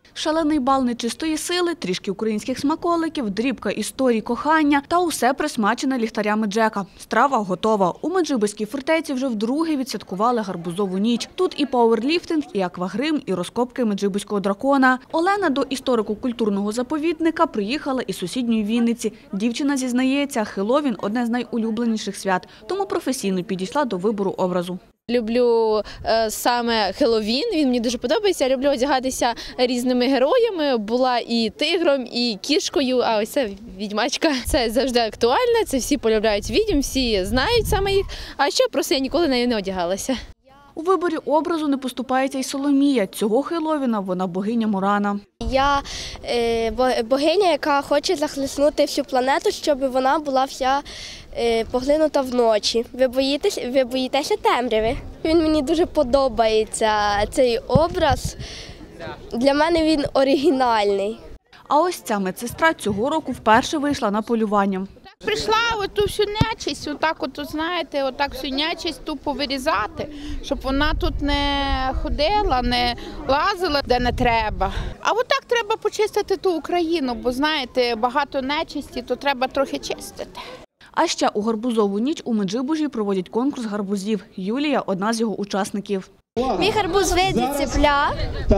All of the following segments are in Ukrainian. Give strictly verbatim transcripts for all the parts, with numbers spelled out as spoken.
Шалений бал нечистої сили, трішки українських смаколиків, дрібка історій кохання та усе присмачене ліхтарями Джека. Страва готова. У Меджибиській фортеці вже вдруге відсвяткували гарбузову ніч. Тут і пауерліфтинг, і аквагрим, і розкопки меджибиського дракона. Олена до історико-культурного заповідника приїхала із сусідньої Вінниці. Дівчина зізнається, Хеллоуін – одне з найулюбленіших свят, тому професійно підійшла до вибору образу. Люблю е, саме Хеллоуін, він мені дуже подобається. Я люблю одягатися різними героями. Була і тигром, і кішкою, а ось це відьмачка. Це завжди актуально, це всі полюбляють відьм, всі знають саме їх, а ще просто я ніколи нею не одягалася. У виборі образу не поступається й Соломія. Цього Хеллоуіна вона богиня Морана. Я е, богиня, яка хоче захлеснути всю планету, щоб вона була вся е, поглинута вночі. Ви боїтеся, ви боїтеся темряви? Він мені дуже подобається, цей образ. Для мене він оригінальний. А ось ця медсестра цього року вперше вийшла на полювання. Прийшла оту всю нечисть, отак от, знаєте, отак всю нечисть тупо вирізати, щоб вона тут не ходила, не лазила, де не треба. А отак треба почистити ту Україну, бо, знаєте, багато нечисті, то треба трохи чистити. А ще у гарбузову ніч у Меджибужі проводять конкурс гарбузів. Юлія – одна з його учасників. Мій гарбуз виді цепля.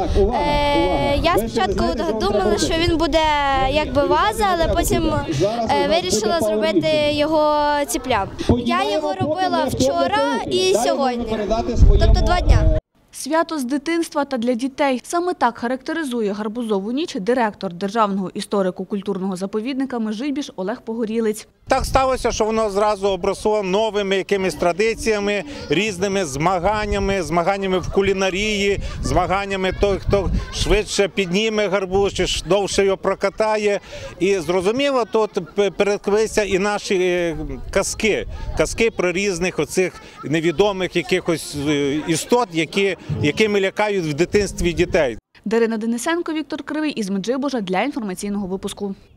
Е, я спочатку думала, що він буде якби ваза, але потім е, вирішила зробити його цепля. Я його робила вчора і сьогодні, тобто два дні. Свято з дитинства та для дітей. Саме так характеризує гарбузову ніч директор Державного історико-культурного заповідника Межибіж Олег Погорілець. Так сталося, що воно зразу обросло новими якимись традиціями, різними змаганнями, змаганнями в кулінарії, змаганнями той, хто швидше підніме гарбуз, чи довше його прокатає. І зрозуміло, тут переклилися і наші казки, казки про різних оцих невідомих якихось істот, які, якими лякають в дитинстві дітей. Дарина Денисенко, Віктор Кривий із Меджибужа для інформаційного випуску.